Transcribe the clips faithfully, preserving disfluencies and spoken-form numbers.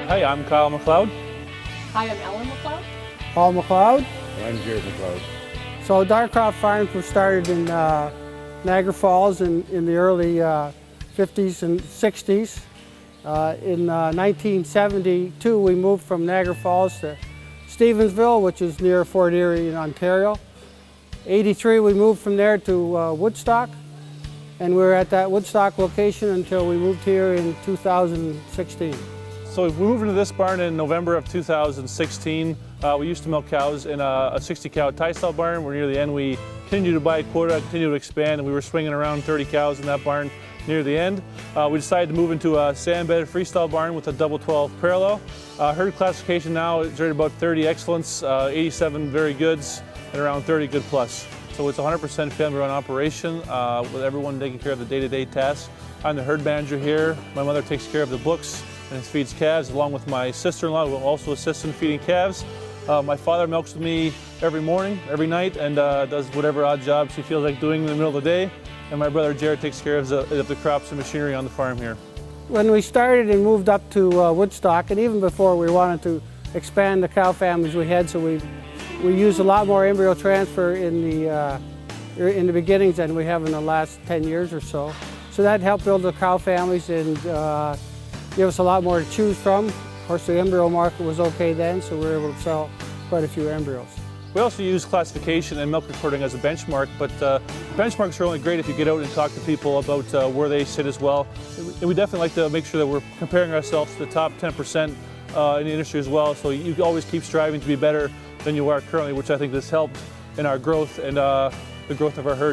Hi, I'm Kyle McLeod. Hi, I'm Ellen McLeod. Paul McLeod. I'm Jared McLeod. So Darcroft Farms was started in uh, Niagara Falls in, in the early uh, fifties and sixties. Uh, in uh, nineteen seventy-two, we moved from Niagara Falls to Stevensville, which is near Fort Erie in Ontario. eighty-three, we moved from there to uh, Woodstock, and we were at that Woodstock location until we moved here in two thousand sixteen. So we moved into this barn in November of two thousand sixteen. Uh, we used to milk cows in a, a sixty cow tie-style barn. We're near the end. We continued to buy quota, continued to expand, and we were swinging around thirty cows in that barn near the end. Uh, we decided to move into a sand-bedded freestyle barn with a double twelve parallel. Uh, herd classification now is right about thirty excellence, uh, eighty-seven very goods, and around thirty good plus. So it's a one hundred percent family-run operation uh, with everyone taking care of the day-to-day tasks. I'm the herd manager here. My mother takes care of the books and feeds calves, along with my sister-in-law, who will also assist in feeding calves. Uh, my father milks with me every morning, every night, and uh, does whatever odd jobs he feels like doing in the middle of the day. And my brother Jared takes care of the, of the crops and machinery on the farm here. When we started and moved up to uh, Woodstock, and even before, we wanted to expand the cow families we had, so we we used a lot more embryo transfer in the uh, in the beginnings than we have in the last ten years or so. So that helped build the cow families and uh, give us a lot more to choose from. Of course, the embryo market was okay then, so we were able to sell quite a few embryos. We also use classification and milk recording as a benchmark, but uh, benchmarks are only great if you get out and talk to people about uh, where they sit as well. And we definitely like to make sure that we're comparing ourselves to the top ten percent uh, in the industry as well, so you always keep striving to be better than you are currently, which I think has helped in our growth and uh, the growth of our herd.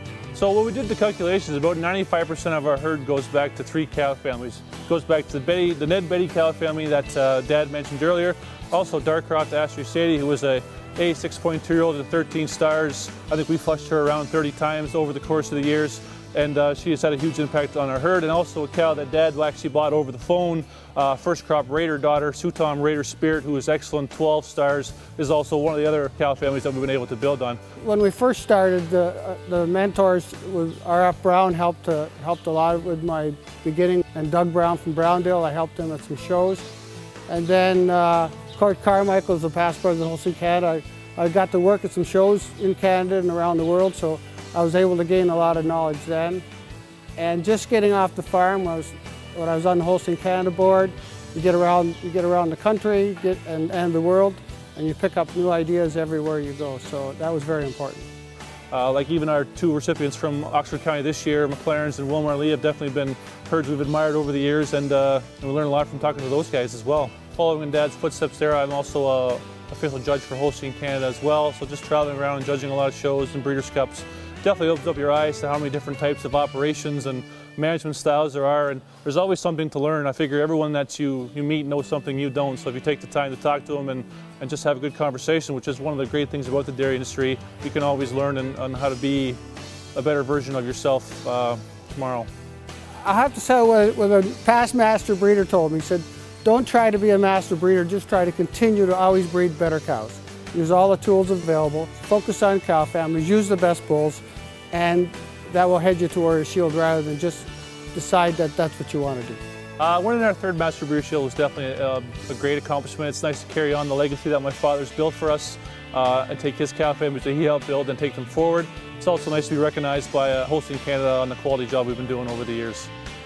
So when we did the calculations, about ninety-five percent of our herd goes back to three cow families. It goes back to the, Betty, the Ned Betty cow family that uh, Dad mentioned earlier. Also Darcroft Ashley Sadie, who was a A six point two year old at thirteen stars. I think we flushed her around thirty times over the course of the years, and uh, she has had a huge impact on our herd. And also a cow that Dad actually bought over the phone, uh, first crop Raider daughter, Sutom Raider Spirit, who is excellent, twelve stars, is also one of the other cow families that we've been able to build on. When we first started, the, uh, the mentors, was R F Brown helped, uh, helped a lot with my beginning, and Doug Brown from Browndale, I helped him at some shows. And then uh, Court Carmichael is the past president of Holstein Canada. I, I got to work at some shows in Canada and around the world, so I was able to gain a lot of knowledge then. And just getting off the farm was, when I was on the Holstein Canada board, you get around, you get around the country get, and, and the world, and you pick up new ideas everywhere you go, so that was very important. Uh, like even our two recipients from Oxford County this year, McLaren's and Wilmar Lee, have definitely been herds we've admired over the years, and, uh, and we learned a lot from talking to those guys as well. Following in Dad's footsteps there, I'm also a official judge for Holstein Canada as well, so just traveling around and judging a lot of shows and Breeders' Cups definitely opens up your eyes to how many different types of operations and management styles there are, and there's always something to learn. I figure everyone that you, you meet knows something you don't, so if you take the time to talk to them and, and just have a good conversation, which is one of the great things about the dairy industry, you can always learn and, on how to be a better version of yourself uh, tomorrow. I have to say what, what a past master breeder told me. He said, don't try to be a master breeder, just try to continue to always breed better cows. Use all the tools available, focus on cow families, use the best bulls, and that will head you toward a shield rather than just decide that that's what you want to do. Uh, winning our third Master Breeder Shield was definitely a, a great accomplishment. It's nice to carry on the legacy that my father's built for us uh, and take his cow families that he helped build and take them forward. It's also nice to be recognized by uh, Holstein Canada on the quality job we've been doing over the years.